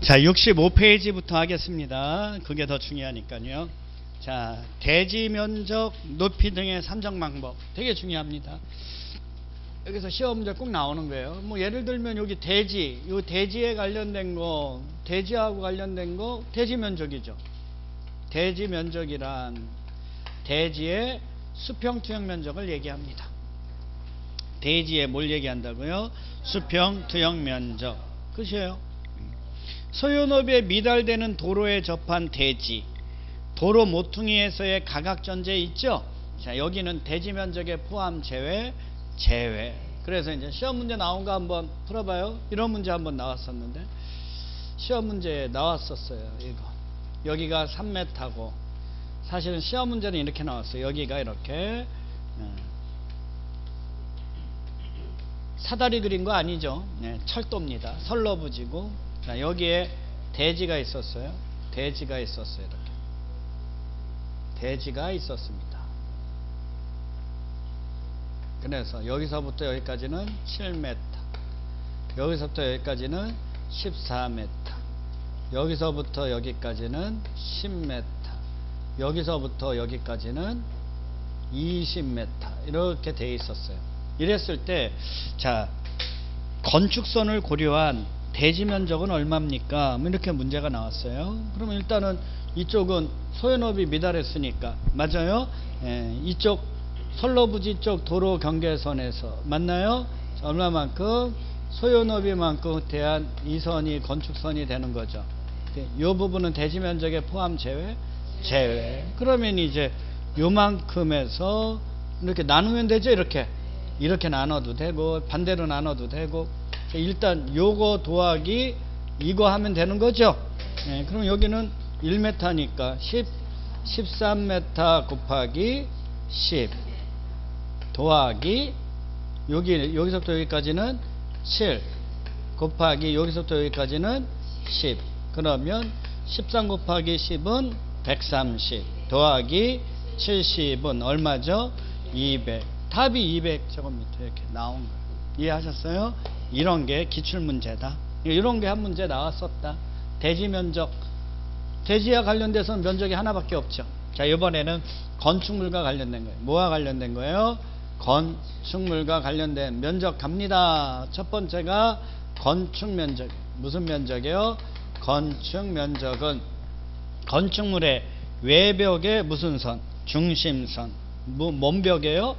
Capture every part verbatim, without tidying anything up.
자, 육십오 페이지부터 하겠습니다. 그게 더 중요하니까요. 자, 대지 면적, 높이 등의 산정 방법 되게 중요합니다. 여기서 시험 문제 꼭 나오는 거예요. 뭐 예를 들면 여기 대지, 이 대지에 관련된 거, 대지하고 관련된 거 대지 면적이죠. 대지 면적이란 대지의 수평 투영 면적을 얘기합니다. 대지에 뭘 얘기한다고요? 수평 투영 면적. 끝이에요. 소유업에 미달되는 도로에 접한 대지, 도로 모퉁이에서의 가각전제 있죠? 자, 여기는 대지 면적에 포함 제외, 제외. 그래서 이제 시험 문제 나온 거 한번 풀어봐요. 이런 문제 한번 나왔었는데, 시험 문제에 나왔었어요. 이거. 여기가 삼 미터고, 사실은 시험 문제는 이렇게 나왔어요. 여기가 이렇게, 사다리 그린 거 아니죠? 네, 철도입니다. 선로부지고, 자, 여기에 대지가 있었어요. 대지가 있었어요. 이렇게. 대지가 있었습니다. 그래서 여기서부터 여기까지는 칠 미터, 여기서부터 여기까지는 십사 미터, 여기서부터 여기까지는 십 미터, 여기서부터 여기까지는 이십 미터 이렇게 돼 있었어요. 이랬을 때, 자, 건축선을 고려한 대지 면적은 얼마입니까? 뭐 이렇게 문제가 나왔어요. 그러면 일단은 이쪽은 소유업이 미달했으니까, 맞아요? 예, 이쪽 선로부지 쪽 도로 경계선에서 맞나요? 얼마만큼? 소유업이만큼 대한 이 선이 건축선이 되는 거죠. 이 부분은 대지 면적에 포함 제외? 제외. 그러면 이제 요만큼에서 이렇게 나누면 되죠. 이렇게 이렇게 나눠도 되고 반대로 나눠도 되고. 일단 요거 더하기 이거 하면 되는 거죠. 예, 그럼 여기는 일 미터니까 십, 십삼 미터 곱하기 십 더하기 여기, 여기서부터 여기까지는 칠 곱하기 여기서부터 여기까지는 십. 그러면 십삼 곱하기 십은 백삼십 더하기 칠십은 얼마죠? 이백. 답이 이백 제곱미터 이렇게 나온 거예요. 이해하셨어요? 이런 게 기출문제다. 이런 게 한 문제 나왔었다. 대지 면적. 대지와 관련돼서는 면적이 하나밖에 없죠. 자, 이번에는 건축물과 관련된 거예요. 뭐와 관련된 거예요? 건축물과 관련된 면적 갑니다. 첫 번째가 건축 면적. 무슨 면적이에요? 건축 면적은 건축물의 외벽의 무슨 선? 중심선. 뭐, 뭔 벽이에요?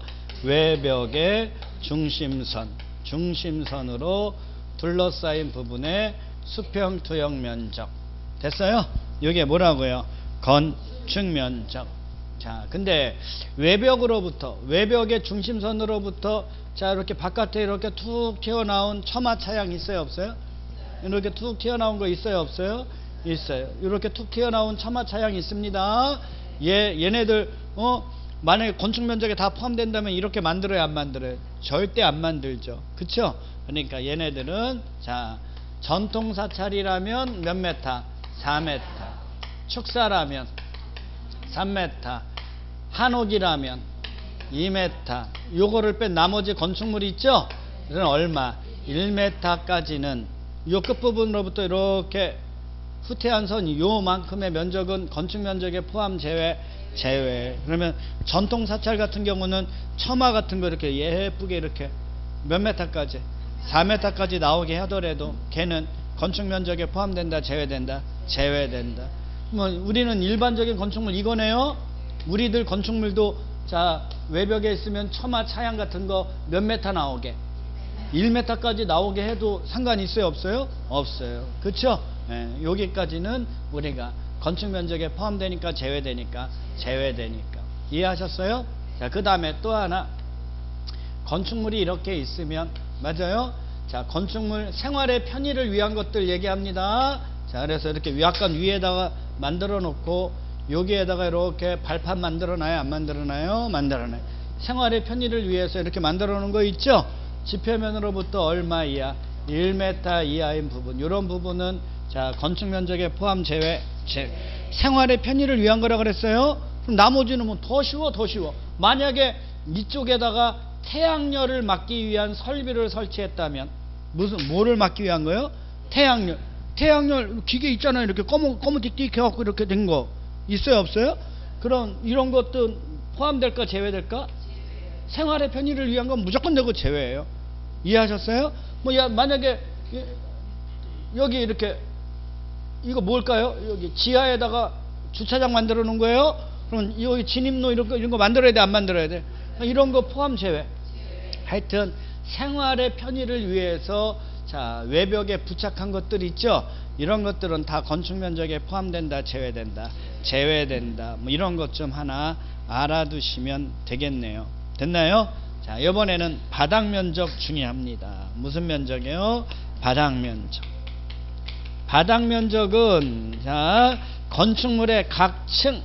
외벽의 중심선. 중심선으로 둘러싸인 부분의 수평 투영 면적. 됐어요? 이게 뭐라고요? 건축 면적. 자, 근데 외벽으로부터, 외벽의 중심선으로부터, 자, 이렇게 바깥에 이렇게 툭 튀어나온 처마 차양 있어요, 없어요? 이렇게 툭 튀어나온 거 있어요, 없어요? 있어요. 이렇게 툭 튀어나온 처마 차양 있습니다. 얘, 얘네들, 어, 만약에 건축 면적에 다 포함된다면 이렇게 만들어야 안 만들어요? 절대 안 만들죠. 그쵸? 그러니까 얘네들은, 자, 전통 사찰이라면 몇 미터? 사 미터. 축사라면 삼 미터. 한옥이라면 이 미터. 요거를 뺀 나머지 건축물이 있죠? 그건 얼마? 일 미터까지는 요 끝부분으로부터 이렇게 후퇴한 선이 요만큼의 면적은 건축 면적에 포함 제외, 제외. 그러면 전통 사찰 같은 경우는 처마 같은 거 이렇게 예쁘게 이렇게 몇 미터까지? 사 미터까지 나오게 하더라도 걔는 건축 면적에 포함된다, 제외된다? 제외된다. 뭐 우리는 일반적인 건축물 이거네요. 우리들 건축물도, 자, 외벽에 있으면 처마 차양 같은 거 몇 미터 나오게? 일 미터까지 나오게 해도 상관이 있어요, 없어요? 없어요. 그쵸? 예, 여기까지는 우리가 건축 면적에 포함되니까 제외되니까 제외되니까. 이해하셨어요? 자, 그 다음에 또 하나, 건축물이 이렇게 있으면, 맞아요? 자, 건축물 생활의 편의를 위한 것들 얘기합니다. 자, 그래서 이렇게 약간 위에다가 만들어 놓고 여기에다가 이렇게 발판 만들어 놔요, 안 만들어 놔요? 만들어 놔요. 생활의 편의를 위해서 이렇게 만들어 놓은 거 있죠? 지표면으로부터 얼마 이하? 일 미터 이하인 부분. 이런 부분은, 자, 건축 면적에 포함 제외, 제, 생활의 편의를 위한 거라 그랬어요? 그럼 나머지는 뭐 더 쉬워, 더 쉬워. 만약에 이쪽에다가 태양열을 막기 위한 설비를 설치했다면, 무슨, 뭐를 막기 위한 거예요? 태양열. 태양열 기계 있잖아요. 이렇게 검은 검은틱틱 해갖고 이렇게 된 거 있어요, 없어요? 그럼 이런 것도 포함될까 제외될까? 생활의 편의를 위한 건 무조건 되고 제외예요. 이해하셨어요? 뭐 야, 만약에 여기 이렇게 이거 뭘까요? 여기 지하에다가 주차장 만들어 놓은 거예요? 그럼 여기 진입로 이런 거 이런 거 만들어야 돼, 안 만들어야 돼? 이런 거 포함 제외. 하여튼 생활의 편의를 위해서 자 외벽에 부착한 것들 있죠. 이런 것들은 다 건축 면적에 포함된다, 제외된다, 제외된다. 뭐 이런 것 좀 하나 알아두시면 되겠네요. 됐나요? 자, 이번에는 바닥 면적 중요합니다. 무슨 면적이요? 바닥 면적. 바닥 면적은 자 건축물의 각 층,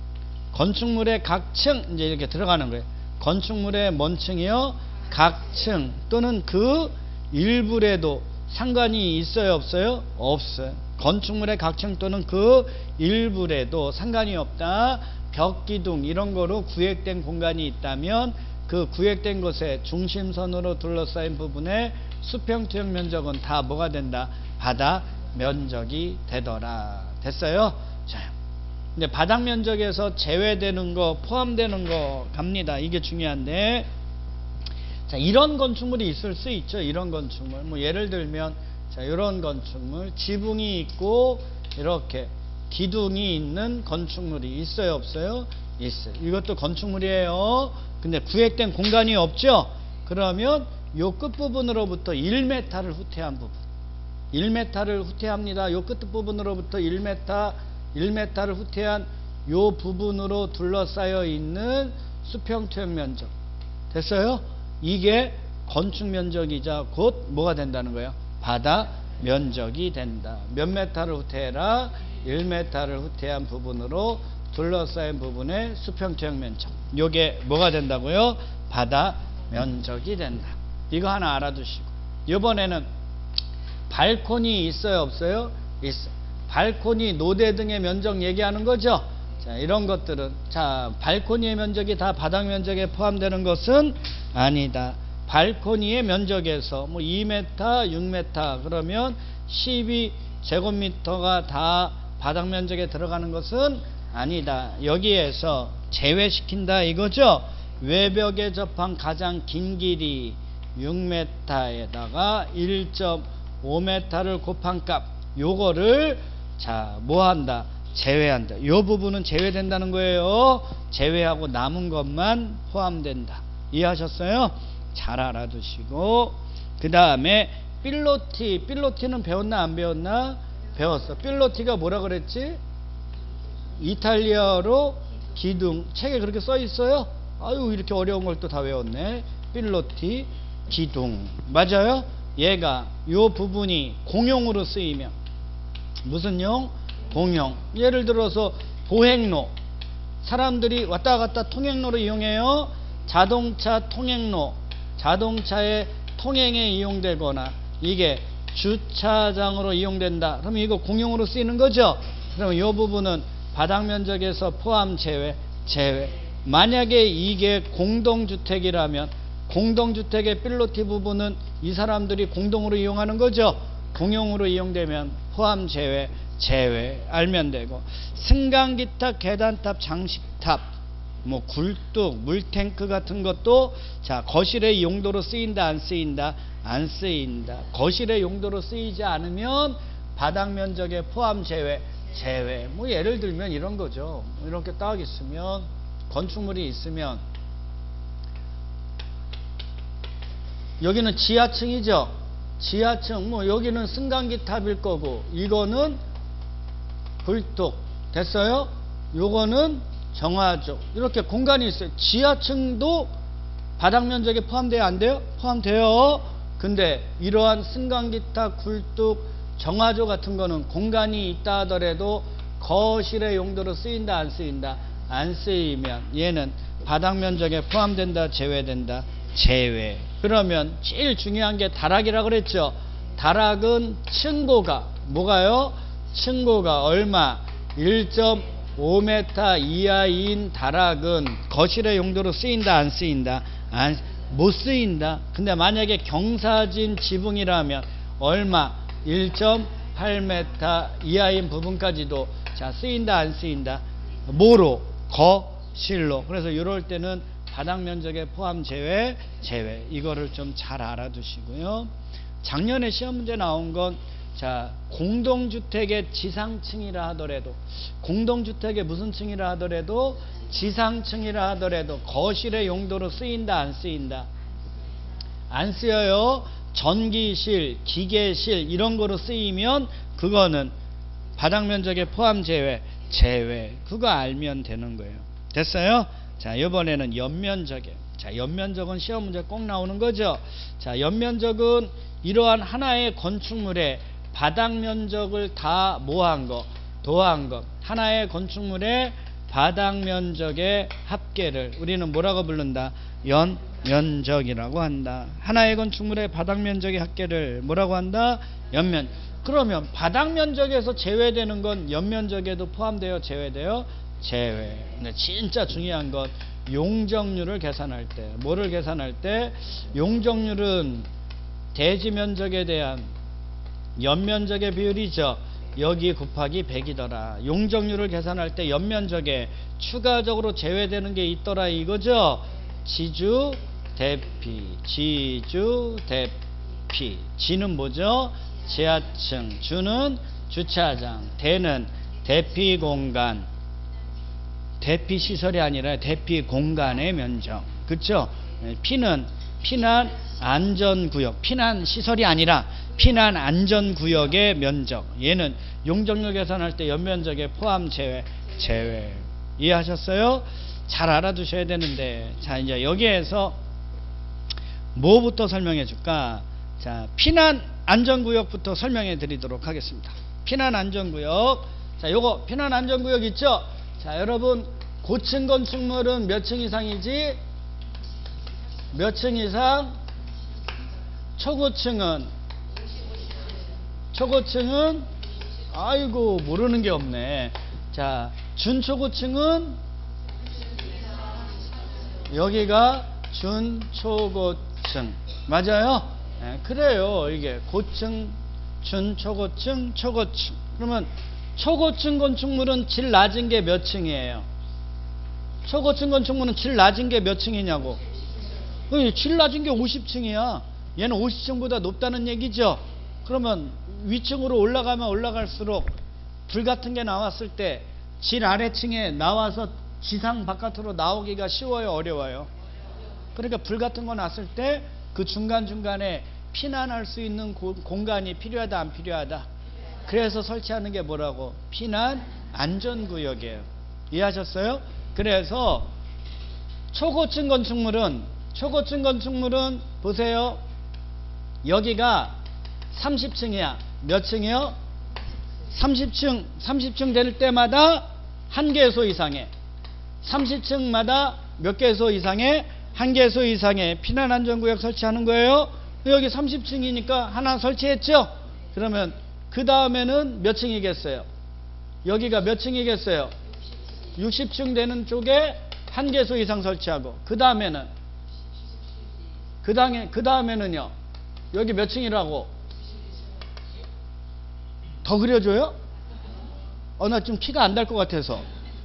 건축물의 각 층 이제 이렇게 들어가는 거예요. 건축물의 뭔 층이요? 각 층 또는 그 일부라도 상관이 있어요, 없어요? 없어요. 건축물의 각 층 또는 그 일부라도 상관이 없다. 벽, 기둥 이런 거로 구획된 공간이 있다면 그 구획된 곳의 중심선으로 둘러싸인 부분의 수평 투영 면적은 다 뭐가 된다? 바닥 면적이 되더라. 됐어요? 자, 근데 바닥 면적에서 제외되는 거, 포함되는 거 갑니다. 이게 중요한데, 자, 이런 건축물이 있을 수 있죠. 이런 건축물. 뭐 예를 들면 자, 이런 건축물, 지붕이 있고 이렇게 기둥이 있는 건축물이 있어요, 없어요? 있어요. 이것도 건축물이에요. 근데 구획된 공간이 없죠? 그러면 요 끝부분으로부터 일 미터를 후퇴한 부분, 일 미터를 후퇴합니다. 요 끝부분으로부터 일 미터, 일 미터를 후퇴한 요 부분으로 둘러싸여 있는 수평 투영 면적. 됐어요? 이게 건축 면적이자 곧 뭐가 된다는 거예요? 바닥 면적이 된다. 몇 미터를 후퇴해라? 일 미터를 후퇴한 부분으로 둘러싸인 부분의 수평 투영 면적. 요게 뭐가 된다고요? 바닥 면적이 된다. 이거 하나 알아두시고, 이번에는 발코니 있어요, 없어요? 있어요. 발코니, 노대 등의 면적 얘기하는 거죠. 자, 이런 것들은 자 발코니의 면적이 다 바닥 면적에 포함되는 것은 아니다. 발코니의 면적에서 뭐 이 미터, 육 미터 그러면 십이 제곱미터가 다 바닥 면적에 들어가는 것은 아니다. 여기에서 제외시킨다 이거죠. 외벽에 접한 가장 긴 길이 육 미터에다가 일 점 오 미터를 곱한 값, 요거를 자 뭐한다? 제외한다. 요 부분은 제외된다는 거예요. 제외하고 남은 것만 포함된다. 이해하셨어요? 잘 알아두시고, 그 다음에 필로티. 필로티는 배웠나 안 배웠나? 배웠어. 필로티가 뭐라 그랬지? 이탈리아로 기둥. 책에 그렇게 써 있어요? 아유, 이렇게 어려운 걸 또 다 외웠네. 필로티 기둥. 맞아요? 얘가 요 부분이 공용으로 쓰이면 무슨 용? 공용. 예를 들어서 보행로, 사람들이 왔다 갔다 통행로로 이용해요. 자동차 통행로, 자동차의 통행에 이용되거나 이게 주차장으로 이용된다. 그러면 이거 공용으로 쓰이는 거죠. 그러면 이 부분은 바닥 면적에서 포함 제외, 제외. 만약에 이게 공동주택이라면 공동주택의 필로티 부분은 이 사람들이 공동으로 이용하는 거죠. 공용으로 이용되면 포함 제외, 제외 알면 되고, 승강기탑, 계단탑, 장식탑, 뭐 굴뚝, 물탱크 같은 것도 자 거실의 용도로 쓰인다, 안 쓰인다? 안 쓰인다. 거실의 용도로 쓰이지 않으면 바닥 면적에 포함 제외, 제외. 뭐 예를 들면 이런 거죠. 이렇게 딱 있으면, 건축물이 있으면 여기는 지하층이죠. 지하층, 뭐 여기는 승강기탑일 거고, 이거는 굴뚝. 됐어요? 요거는 정화조. 이렇게 공간이 있어요. 지하층도 바닥 면적에 포함돼요, 안 돼요? 포함돼요. 근데 이러한 승강기탑, 굴뚝, 정화조 같은 거는 공간이 있다 하더라도 거실의 용도로 쓰인다, 안 쓰인다? 안 쓰이면 얘는 바닥 면적에 포함된다, 제외된다? 제외. 그러면 제일 중요한 게 다락이라고 그랬죠. 다락은 층고가 뭐가요? 층고가 얼마? 일 점 오 미터 이하인 다락은 거실의 용도로 쓰인다, 안 쓰인다? 안, 못 쓰인다. 근데 만약에 경사진 지붕이라면 얼마? 일 점 팔 미터 이하인 부분까지도 자 쓰인다 안 쓰인다? 뭐로? 거실로. 그래서 이럴 때는 바닥 면적에 포함 제외 제외 이거를 좀 잘 알아두시고요. 작년에 시험 문제 나온 건 자 공동주택의 지상층이라 하더라도 공동주택의 무슨 층이라 하더라도 지상층이라 하더라도 거실의 용도로 쓰인다 안 쓰인다? 안 쓰여요. 전기실, 기계실 이런 거로 쓰이면 그거는 바닥 면적에 포함 제외 제외 그거 알면 되는 거예요. 됐어요? 자 이번에는 연면적이에요. 자 연면적은 시험 문제 꼭 나오는 거죠. 자 연면적은 이러한 하나의 건축물의 바닥 면적을 다 뭐한 거 더한 거 하나의 건축물의 바닥 면적의 합계를 우리는 뭐라고 부른다? 연면적이라고 한다. 하나의 건축물의 바닥 면적의 합계를 뭐라고 한다? 연면. 그러면 바닥 면적에서 제외되는 건 연면적에도 포함되어 제외되어 제외. 근데 진짜 중요한 건 용적률을 계산할 때 뭐를 계산할 때 용적률은 대지 면적에 대한 연면적의 비율이죠. 여기 곱하기 백이더라. 용적률을 계산할 때 연면적에 추가적으로 제외되는 게 있더라 이거죠. 지주 대피 지주 대피 지는 뭐죠? 지하층, 주는 주차장, 대는 대피 공간 대피 시설이 아니라 대피 공간의 면적 그렇죠? 피는 피난 안전구역 피난 시설이 아니라 피난 안전구역의 면적 얘는 용적률 계산할 때 연면적에 포함 제외 제외 이해하셨어요? 잘 알아두셔야 되는데 자 이제 여기에서 뭐부터 설명해 줄까? 자 피난 안전구역부터 설명해 드리도록 하겠습니다. 피난 안전구역 자 요거 피난 안전구역 있죠? 자 여러분 고층 건축물은 몇 층 이상이지? 몇 층 이상? 초고층은 초고층은 아이고 모르는 게 없네. 자 준초고층은 여기가 준초고층 맞아요? 네, 그래요. 이게 고층 준초고층 초고층 그러면 초고층 건축물은 질 낮은 게 몇 층이에요? 초고층 건축물은 질 낮은 게 몇 층이냐고? 질 낮은 게 오십 층이야. 얘는 오십 층보다 높다는 얘기죠. 그러면 위층으로 올라가면 올라갈수록 불 같은 게 나왔을 때 질 아래층에 나와서 지상 바깥으로 나오기가 쉬워요 어려워요? 그러니까 불 같은 거 났을 때 그 중간중간에 피난할 수 있는 고, 공간이 필요하다 안 필요하다? 그래서 설치하는 게 뭐라고? 피난 안전구역이에요. 이해하셨어요? 그래서 초고층 건축물은 초고층 건축물은 보세요. 여기가 삼십 층이야. 몇 층이요? 삼십 층. 삼십 층 될 때마다 한 개소 이상의 삼십 층마다 몇 개소 이상의 한 개소 이상의 피난 안전구역 설치하는 거예요. 여기 삼십 층이니까 하나 설치했죠. 그러면 그 다음에는 몇 층이겠어요? 여기가 몇 층이겠어요? 육십 층 되는 쪽에 한 개소 이상 설치하고 그 다음에는 그 다음에 그 다음에는요. 여기 몇 층이라고? 더 그려줘요? 어, 나 좀 키가 안 달 것 같아서.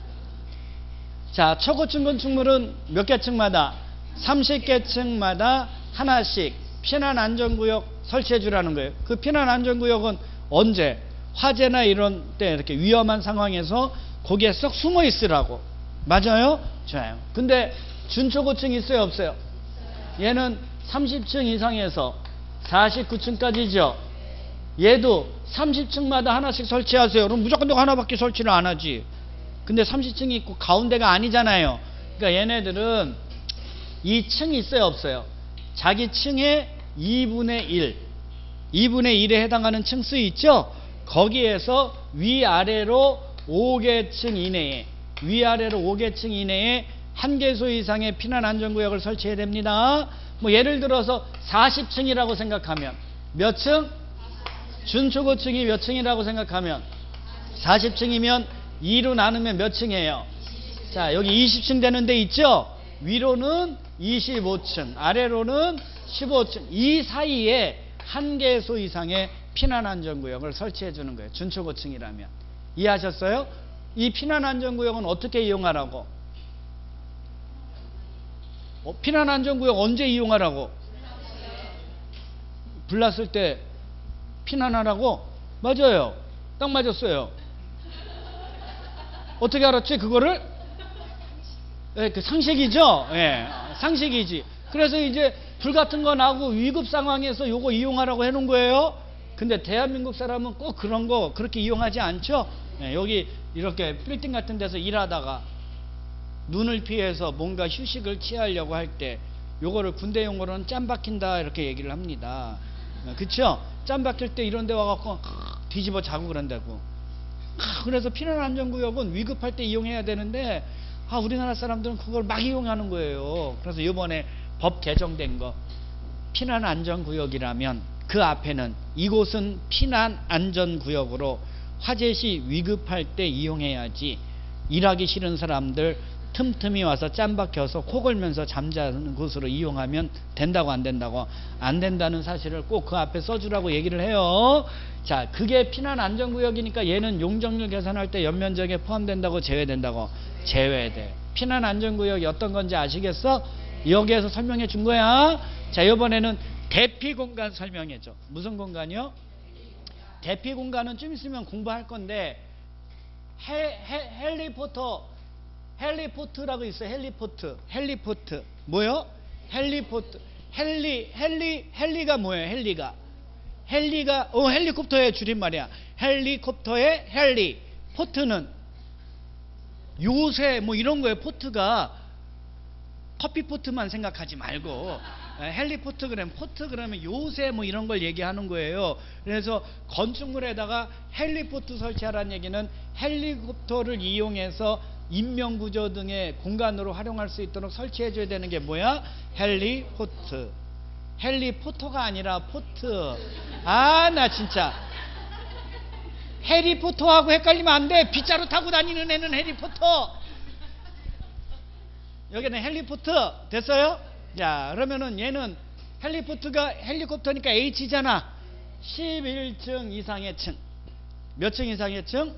자, 초고층 건축물은 몇 개 층마다? 삼십 개 층마다 하나씩 피난 안전구역 설치해 주라는 거예요. 그 피난 안전구역은 언제? 화재나 이런 때 이렇게 위험한 상황에서 거기에 썩 숨어 있으라고. 맞아요? 좋아요. 근데 준초고층 있어요? 없어요? 얘는 삼십 층 이상에서 사십구 층까지죠. 얘도 삼십 층마다 하나씩 설치하세요. 그럼 무조건 내가 하나밖에 설치를 안 하지. 근데 삼십 층이 있고 가운데가 아니잖아요. 그러니까 얘네들은 이 층이 있어요? 없어요? 자기 층의 이분의 일 이분의 일에 해당하는 층수 있죠? 거기에서 위아래로 오 개 층 이내에 위아래로 오 개 층 이내에 한 개소 이상의 피난 안전구역을 설치해야 됩니다. 뭐 예를 들어서 사십 층이라고 생각하면 몇 층? 준초고층이 몇 층이라고 생각하면 사십 층이면 이로 나누면 몇 층이에요? 자, 여기 이십 층 되는 데 있죠? 위로는 이십오 층, 아래로는 십오 층. 이 사이에 한 개소 이상의 피난안전구역을 설치해 주는 거예요. 준초고층이라면. 이해하셨어요? 이 피난안전구역은 어떻게 이용하라고? 어, 피난안전구역 언제 이용하라고? 불났을 때 피난하라고? 맞아요. 딱 맞았어요. 어떻게 알았지 그거를? 네, 그 상식이죠. 예, 상식이지. 그래서 이제 불 같은 거 나고 위급 상황에서 요거 이용하라고 해놓은 거예요. 근데 대한민국 사람은 꼭 그런 거 그렇게 이용하지 않죠. 예, 여기 이렇게 빌딩 같은 데서 일하다가 눈을 피해서 뭔가 휴식을 취하려고 할 때 요거를 군대 용어로는 짬 박힌다 이렇게 얘기를 합니다. 그쵸? 짬 박힐 때 이런 데 와갖고 뒤집어 자고 그런다고. 그래서 피난안전구역은 위급할 때 이용해야 되는데 아, 우리나라 사람들은 그걸 막 이용하는 거예요. 그래서 이번에 법 개정된 거 피난안전구역이라면 그 앞에는 이곳은 피난안전구역으로 화재 시 위급할 때 이용해야지 일하기 싫은 사람들 틈틈이 와서 짬 박혀서 코 골면서 잠자는 곳으로 이용하면 된다고 안 된다고? 안 된다는 사실을 꼭 그 앞에 써주라고 얘기를 해요. 자, 그게 피난안전구역이니까 얘는 용적률 계산할 때 연면적에 포함된다고 제외된다고? 제외돼. 피난안전구역이 어떤 건지 아시겠어? 여기에서 설명해 준 거야. 자, 이번에는 대피공간 설명해 줘. 무슨 공간이요? 대피공간은 좀 있으면 공부할 건데 해, 해, 헬리포터 헬리포트라고 있어요. 헬리포트. 헬리포트. 뭐요? 헬리포트. 헬리, 헬리, 헬리가 뭐예요? 헬리가. 헬리가, 어, 헬리콥터의 줄임말이야. 헬리콥터의 헬리. 포트는 요새 뭐 이런 거예요. 포트가 커피포트만 생각하지 말고 헬리포트 그러면 포트 그러면 요새 뭐 이런 걸 얘기하는 거예요. 그래서 건축물에다가 헬리포트 설치하라는 얘기는 헬리콥터를 이용해서 인명구조 등의 공간으로 활용할 수 있도록 설치해 줘야 되는 게 뭐야? 헬리포트. 헬리포터가 아니라 포트. 아, 나 진짜 해리포터하고 헷갈리면 안 돼. 빗자루 타고 다니는 애는 해리포터. 여기는 헬리포터. 됐어요? 자, 그러면은 얘는 헬리포트가 헬리콥터니까 H잖아. 십일 층 이상의 층. 몇 층 이상의 층?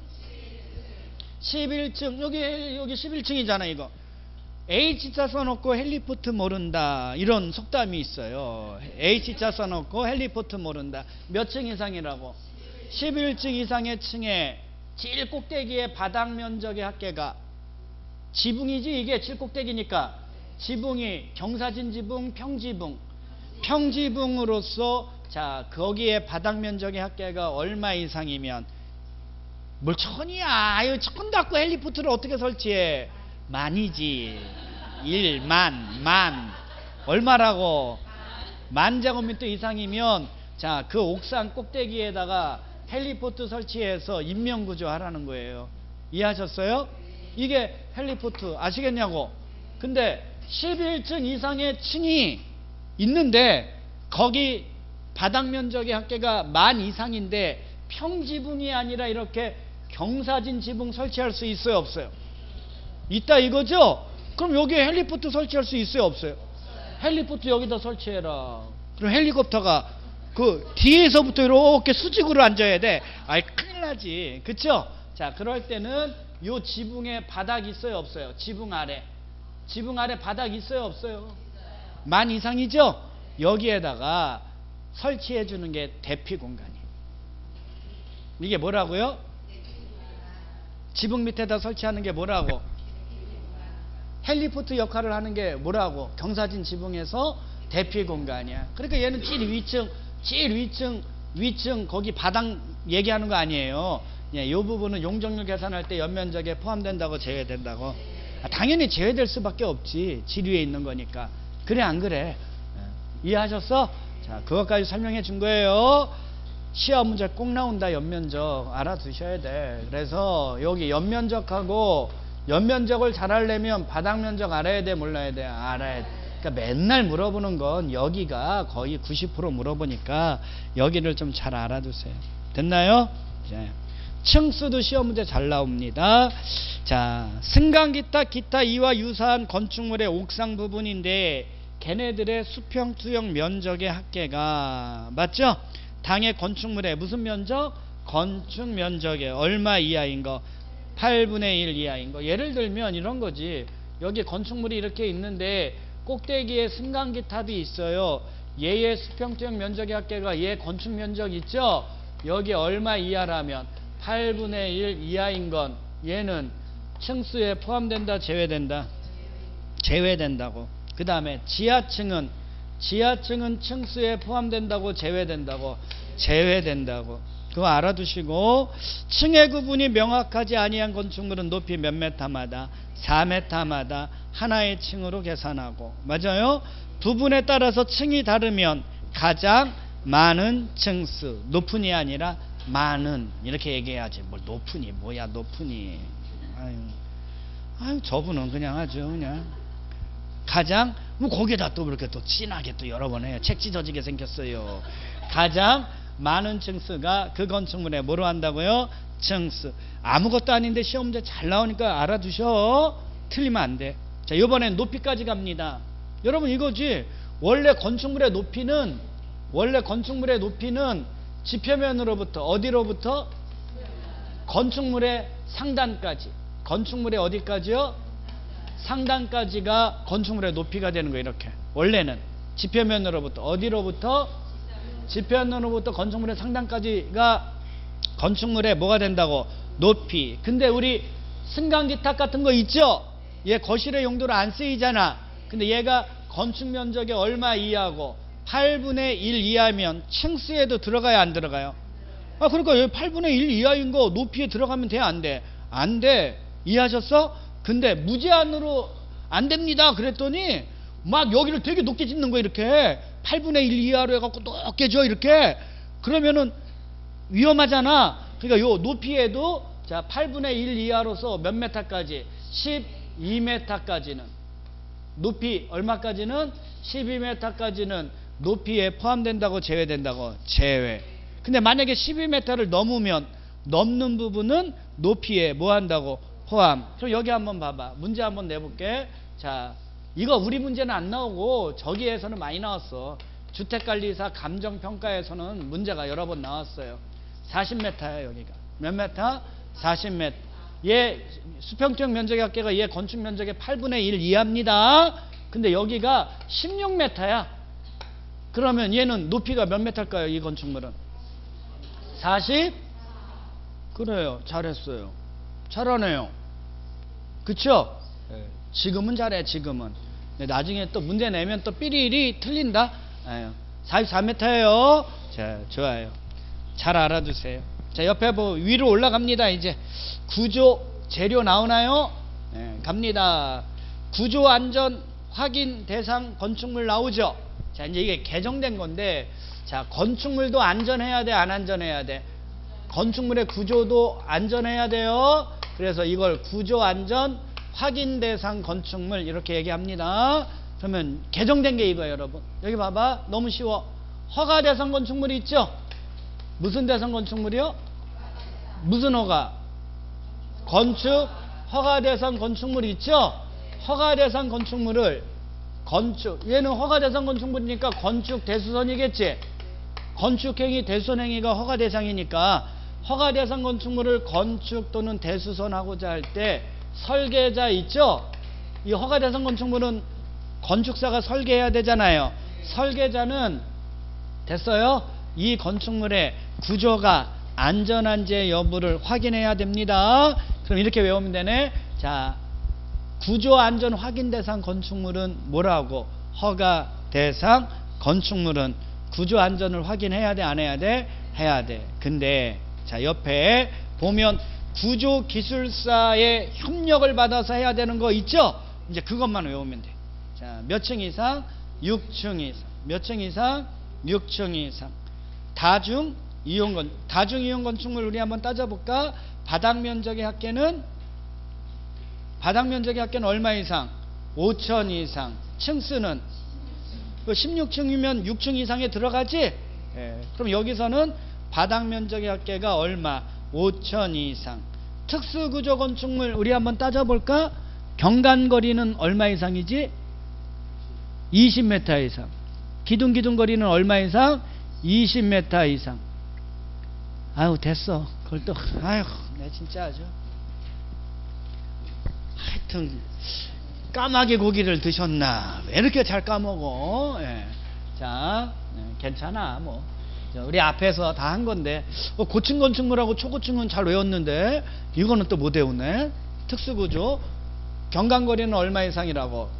십일 층. 여기 여기 십일 층이잖아 이거. H자 써놓고 헬리포트 모른다 이런 속담이 있어요. H자 써놓고 헬리포트 모른다. 몇 층 이상이라고? 십일 층 이상의 층에 제일 꼭대기에 바닥 면적의 합계가 지붕이지. 이게 제일 꼭대기니까 지붕이 경사진 지붕, 평지붕. 평지붕으로서 자 거기에 바닥 면적의 합계가 얼마 이상이면 뭘 천이야. 아유 천 갖고 헬리포트를 어떻게 설치해? 만이지. 일만 만 얼마라고? 만 제곱미터 이상이면 자 그 옥상 꼭대기에다가 헬리포트 설치해서 인명구조 하라는 거예요. 이해하셨어요? 이게 헬리포트 아시겠냐고? 근데 십일 층 이상의 층이 있는데 거기 바닥 면적의 합계가 만 이상인데 평지붕이 아니라 이렇게 경사진 지붕 설치할 수 있어요 없어요? 있다 이거죠? 그럼 여기에 헬리포트 설치할 수 있어요 없어요? 헬리포트 여기다 설치해라. 그럼 헬리콥터가 그 뒤에서부터 이렇게 수직으로 앉아야 돼. 아이 큰일 나지. 그쵸? 자 그럴 때는 요 지붕에 바닥 있어요 없어요? 지붕 아래 지붕 아래 바닥 있어요 없어요? 만 이상이죠? 여기에다가 설치해 주는 게 대피 공간이에요. 이게 뭐라고요? 지붕 밑에다 설치하는 게 뭐라고? 헬리포트 역할을 하는 게 뭐라고? 경사진 지붕에서 대피 공간이야. 그러니까 얘는 제일 위층, 제일 위층, 위층 거기 바닥 얘기하는 거 아니에요. 예, 이 부분은 용적률 계산할 때 연면적에 포함된다고 제외된다고. 아, 당연히 제외될 수밖에 없지. 지류에 있는 거니까. 그래 안 그래? 예, 이해하셨어? 자, 그것까지 설명해 준 거예요. 시험 문제 꼭 나온다. 연면적 알아두셔야 돼. 그래서 여기 연면적하고 연면적을 잘 하려면 바닥 면적 알아야 돼 몰라야 돼? 알아야 돼. 그러니까 맨날 물어보는 건 여기가 거의 구십 퍼센트 물어보니까 여기를 좀 잘 알아두세요. 됐나요? 네. 층수도 시험 문제 잘 나옵니다. 자, 승강 기타 기타 이와 유사한 건축물의 옥상 부분인데 걔네들의 수평 투영 면적의 합계가 맞죠? 당의 건축물의 무슨 면적? 건축 면적에 얼마 이하인 거? 팔분의 일 이하인 거. 예를 들면 이런 거지. 여기 건축물이 이렇게 있는데 꼭대기에 승강기 탑이 있어요. 얘의 수평적 면적의 합계가 얘 건축 면적 있죠? 여기 얼마 이하라면 팔분의 일 이하인 건 얘는 층수에 포함된다, 제외된다? 제외된다고. 그 다음에 지하층은 지하층은 층수에 포함된다고, 제외된다고? 제외된다고. 그거 알아두시고, 층의 구분이 명확하지 아니한 건축물은 높이 몇 메타마다? 사 메타마다 하나의 층으로 계산하고. 맞아요? 부분에 따라서 층이 다르면 가장 많은 층수, 높은이 아니라 많은, 이렇게 얘기해야지. 뭘 높으니 뭐야 높으니. 아유, 아유 저분은 그냥 아주 그냥 가장, 뭐 거기에다 또 그렇게 또 진하게 또 여러 번 해요. 책 찢어지게 생겼어요. 가장 많은 층수가 그 건축물에 뭐로 한다고요? 층수. 아무것도 아닌데 시험 문제 잘 나오니까 알아두셔. 틀리면 안 돼. 자, 이번엔 높이까지 갑니다. 여러분 이거지. 원래 건축물의 높이는 원래 건축물의 높이는 지표면으로부터 어디로부터? 건축물의 상단까지. 건축물의 어디까지요? 상단까지가 건축물의 높이가 되는 거예요. 이렇게 원래는 지표면으로부터 어디로부터? 지표면으로부터 건축물의 상단까지가 건축물의 뭐가 된다고? 높이. 근데 우리 승강기 탑 같은 거 있죠? 얘 거실의 용도로 안 쓰이잖아. 근데 얘가 건축 면적이 얼마 이하고 팔분의 일 이하면 층수에도 들어가야 안 들어가요? 아, 그러니까 여기 팔분의 일 이하인 거 높이에 들어가면 돼, 안 돼? 안 돼. 이해하셨어? 근데 무제한으로 안 됩니다 그랬더니 막 여기를 되게 높게 짓는 거야. 이렇게 팔분의 일 이하로 해갖고 높게 줘 이렇게. 그러면은 위험하잖아. 그러니까 요 높이에도 자 팔분의 일 이하로서 몇 메타까지? 십이 메타까지는 높이 얼마까지는? 십이 메타까지는 높이에 포함된다고, 제외된다고? 제외. 근데 만약에 십이 메타를 넘으면 넘는 부분은 높이에 뭐 한다고? 포함. 그럼 여기 한번 봐봐. 문제 한번 내볼게. 자, 이거 우리 문제는 안 나오고 저기에서는 많이 나왔어. 주택관리사 감정평가에서는 문제가 여러 번 나왔어요. 사십 메타야 여기가. 몇 메타? 사십 메타. 얘 수평적 면적의 합계가 얘 건축 면적의 팔분의 일 이하입니다. 근데 여기가 십육 메타야. 그러면 얘는 높이가 몇 메타일까요? 이 건축물은 사십? 그래요. 잘했어요. 잘하네요. 그쵸? 네. 지금은 잘해. 지금은. 나중에 또 문제 내면 또 삐리리 틀린다. 네. 사십사 메타예요. 자, 좋아요. 잘 알아두세요. 자, 옆에 뭐 위로 올라갑니다. 이제 구조 재료 나오나요? 네, 갑니다. 구조 안전 확인 대상 건축물 나오죠. 자, 이제 이게 개정된 건데, 자, 건축물도 안전해야 돼, 안 안전해야 돼? 건축물의 구조도 안전해야 돼요. 그래서 이걸 구조 안전 확인 대상 건축물 이렇게 얘기합니다. 그러면 개정된 게 이거예요, 여러분. 여기 봐봐. 너무 쉬워. 허가 대상 건축물이 있죠? 무슨 대상 건축물이요? 무슨 허가? 건축 허가 대상 건축물이 있죠? 허가 대상 건축물을 건축, 얘는 허가 대상 건축물이니까 건축 대수선이겠지? 건축행위 대수선행위가 허가 대상이니까 허가 대상 건축물을 건축 또는 대수선하고자 할 때 설계자 있죠? 이 허가 대상 건축물은 건축사가 설계해야 되잖아요. 설계자는 됐어요? 이 건축물의 구조가 안전한지 여부를 확인해야 됩니다. 그럼 이렇게 외우면 되네. 자, 구조 안전 확인 대상 건축물은 뭐라고? 허가 대상 건축물은 구조 안전을 확인해야 돼, 안 해야 돼? 해야 돼. 근데 자, 옆에 보면 구조 기술사의 협력을 받아서 해야 되는 거 있죠? 이제 그것만 외우면 돼. 자, 몇 층 이상? 육 층 이상. 몇 층 이상? 육 층 이상. 다중 이용 건 다중 이용 건축물 우리 한번 따져볼까? 바닥 면적의 합계는 바닥 면적의 합계는 얼마 이상? 오천 이상. 층수는 십육 층이면 육 층 이상에 들어가지? 예. 그럼 여기서는 바닥 면적의 합계가 얼마? 오천 이상. 특수구조 건축물 우리 한번 따져볼까? 경관거리는 얼마 이상이지? 이십 미터 이상. 기둥기둥거리는 얼마 이상? 이십 미터 이상. 아유 됐어. 그걸 또 아유 내 진짜 아주 하여튼 까마귀 고기를 드셨나 왜 이렇게 잘 까먹어. 예. 자 예, 괜찮아 뭐 우리 앞에서 다 한 건데 어, 고층 건축물하고 초고층은 잘 외웠는데 이거는 또 못 외우네. 특수구조 경관거리는 얼마 이상이라고.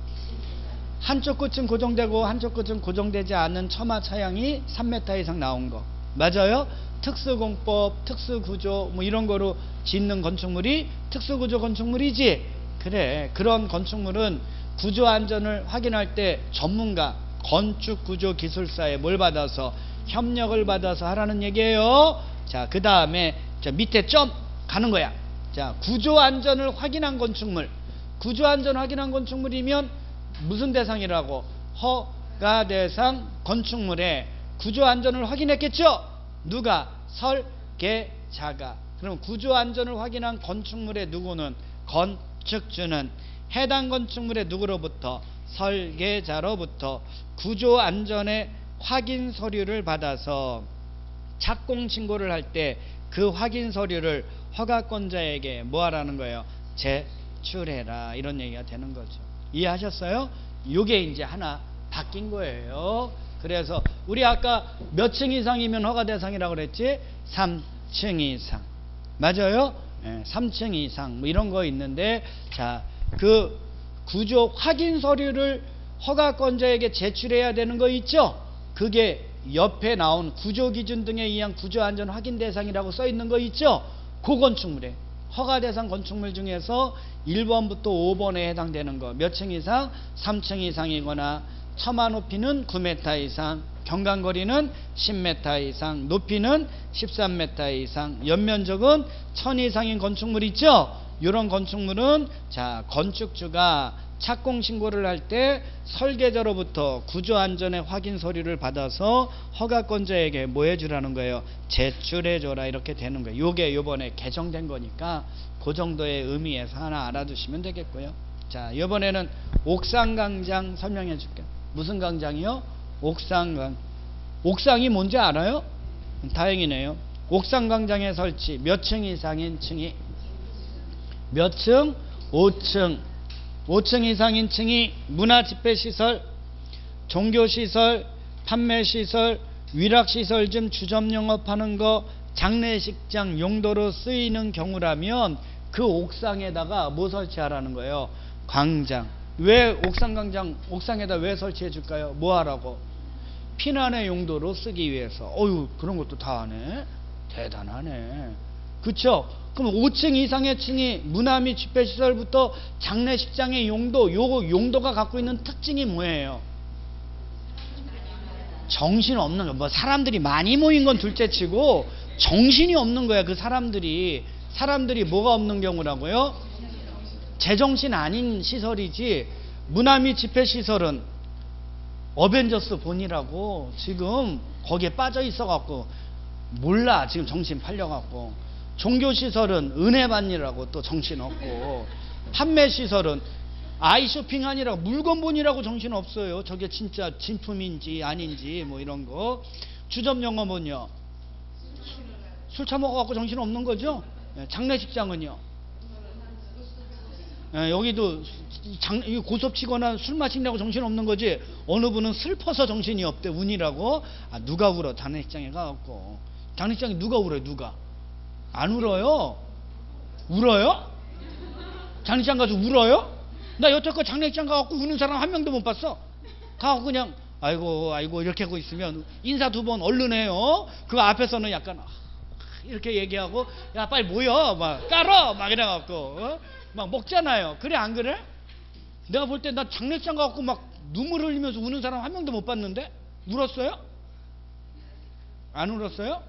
한쪽 끝은 고정되고 한쪽 끝은 고정되지 않은 처마 차양이 삼 미터 이상 나온 거 맞아요? 특수공법, 특수구조 뭐 이런 거로 짓는 건축물이 특수구조 건축물이지. 그래 그런 건축물은 구조안전을 확인할 때 전문가 건축구조기술사에 뭘 받아서 협력을 받아서 하라는 얘기예요. 자 그 다음에 저 밑에 점 가는 거야. 자 구조안전을 확인한 건축물. 구조안전 확인한 건축물이면 무슨 대상이라고? 허가대상 건축물에 구조안전을 확인했겠죠? 누가? 설계자가. 그럼 구조안전을 확인한 건축물의 누구는? 건축주는 해당 건축물의 누구로부터? 설계자로부터 구조안전의 확인 서류를 받아서 착공 신고를 할 때 그 확인 서류를 허가권자에게 뭐 하라는 거예요? 제출해라. 이런 얘기가 되는 거죠. 이해하셨어요? 요게 이제 하나 바뀐 거예요. 그래서 우리 아까 몇 층 이상이면 허가 대상이라고 그랬지? 삼 층 이상. 맞아요? 네, 삼 층 이상 뭐 이런 거 있는데 자, 그 구조 확인 서류를 허가권자에게 제출해야 되는 거 있죠? 그게 옆에 나온 구조 기준 등에 의한 구조 안전 확인 대상이라고 써 있는 거 있죠? 그 건축물에 허가 대상 건축물 중에서 일 번부터 오 번에 해당되는 거 몇 층 이상? 삼 층 이상이거나 처마 높이는 구 미터 이상, 경관거리는 십 미터 이상, 높이는 십삼 미터 이상, 연면적은 천 이상인 건축물 있죠? 이런 건축물은 자 건축주가 착공 신고를 할 때 설계자로부터 구조안전의 확인 서류를 받아서 허가권자에게 뭐 해주라는 거예요? 제출해줘라. 이렇게 되는 거예요. 요게 요번에 개정된 거니까 그 정도의 의미에서 하나 알아두시면 되겠고요. 자 이번에는 옥상광장 설명해 줄게요. 무슨 광장이요? 옥상광. 옥상이 뭔지 알아요? 다행이네요. 옥상광장의 설치 몇 층 이상인 층이? 몇 층? 오 층. 오 층 이상인 층이 문화집회시설, 종교시설, 판매시설, 위락시설 중 주점 영업하는 거 장례식장 용도로 쓰이는 경우라면 그 옥상에다가 뭐 설치하라는 거예요? 광장. 왜 옥상광장 옥상에다 왜 설치해 줄까요? 뭐 하라고? 피난의 용도로 쓰기 위해서. 어휴 그런 것도 다 하네. 대단하네. 그쵸? 그럼 오 층 이상의 층이 문화 및 집회시설부터 장례식장의 용도, 요거 용도가 갖고 있는 특징이 뭐예요? 정신없는 거. 뭐 사람들이 많이 모인 건 둘째치고 정신이 없는 거야. 그 사람들이. 사람들이 뭐가 없는 경우라고요? 제정신 아닌 시설이지. 문화 및 집회시설은 어벤져스 본이라고 지금 거기에 빠져 있어갖고 몰라. 지금 정신 팔려갖고. 종교시설은 은혜반이라고 또 정신없고, 판매시설은 아이쇼핑 아니라 물건본이라고 정신없어요. 저게 진짜 진품인지 아닌지 뭐 이런 거. 주점 영업은요? 술 처먹어갖고 정신없는 거죠. 장례식장은요? 여기도 장, 고섭치거나 술 마시냐고 정신없는 거지. 어느 분은 슬퍼서 정신이 없대. 운이라고. 아, 누가 울어 장례식장에 가갖고. 장례식장에 누가 울어요? 누가? 안 울어요? 울어요? 장례식장 가서 울어요? 나 여태껏 장례식장 가갖고 우는 사람 한 명도 못 봤어. 가갖고 그냥 아이고 아이고 이렇게 하고 있으면 인사 두 번 얼른 해요. 그 앞에서는 약간 이렇게 얘기하고 야 빨리 모여 막 깔어 막 이래갖고 어? 막 먹잖아요. 그래 안 그래? 내가 볼 때 나 장례식장 가갖고 막 눈물 흘리면서 우는 사람 한 명도 못 봤는데? 울었어요? 안 울었어요?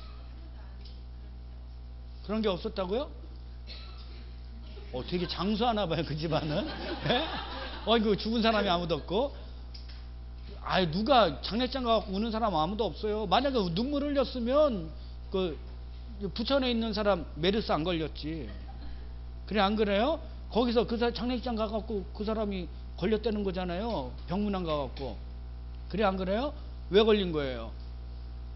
그런 게 없었다고요? 어, 되게 장수하나 봐요, 그 집안은. 네? 어이구, 죽은 사람이 아무도 없고. 아이, 누가 장례장 가갖고 우는 사람 아무도 없어요. 만약에 눈물 흘렸으면, 그, 부천에 있는 사람 메르스 안 걸렸지. 그래, 안 그래요? 거기서 그 장례장 가갖고 그 사람이 걸렸다는 거잖아요. 병문안 가갖고. 그래, 안 그래요? 왜 걸린 거예요?